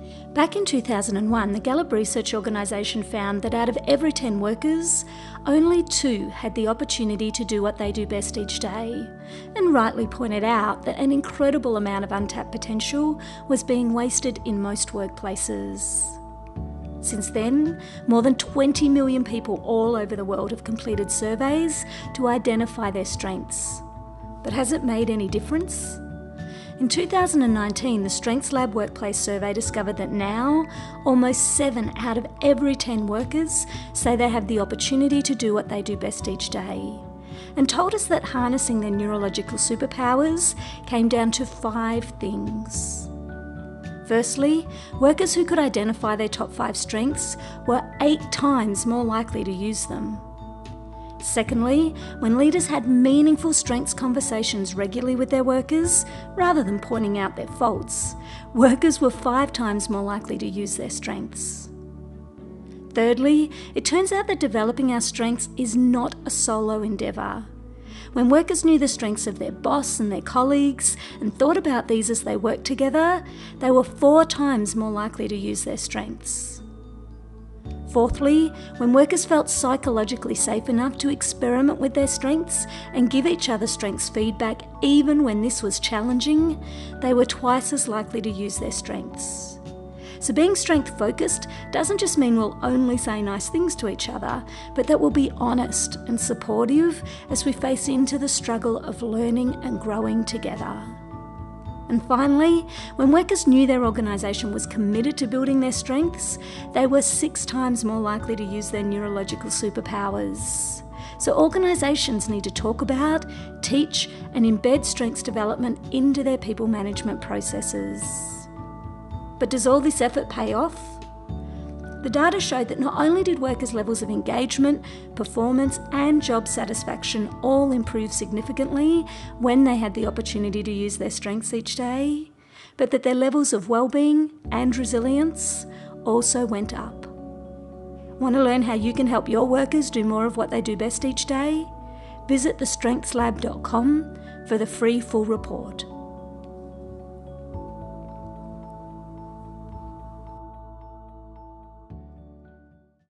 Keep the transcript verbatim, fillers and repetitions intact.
Back in two thousand one, the Gallup research organisation found that out of every ten workers, only two had the opportunity to do what they do best each day, and rightly pointed out that an incredible amount of untapped potential was being wasted in most workplaces. Since then, more than twenty million people all over the world have completed surveys to identify their strengths. But has it made any difference? In two thousand nineteen, the Strengths Lab Workplace Survey discovered that now, almost seven out of every ten workers say they have the opportunity to do what they do best each day, and told us that harnessing their neurological superpowers came down to five things. Firstly, workers who could identify their top five strengths were eight times more likely to use them. Secondly, when leaders had meaningful strengths conversations regularly with their workers, rather than pointing out their faults, workers were five times more likely to use their strengths. Thirdly, it turns out that developing our strengths is not a solo endeavour. When workers knew the strengths of their boss and their colleagues and thought about these as they worked together, they were four times more likely to use their strengths. Fourthly, when workers felt psychologically safe enough to experiment with their strengths and give each other strengths feedback even when this was challenging, they were twice as likely to use their strengths. So being strength-focused doesn't just mean we'll only say nice things to each other, but that we'll be honest and supportive as we face into the struggle of learning and growing together. And finally, when workers knew their organisation was committed to building their strengths, they were six times more likely to use their neurological superpowers. So organisations need to talk about, teach and embed strengths development into their people management processes. But does all this effort pay off? The data showed that not only did workers' levels of engagement, performance and job satisfaction all improve significantly when they had the opportunity to use their strengths each day, but that their levels of well-being and resilience also went up. Want to learn how you can help your workers do more of what they do best each day? Visit the strengths lab dot com for the free full report.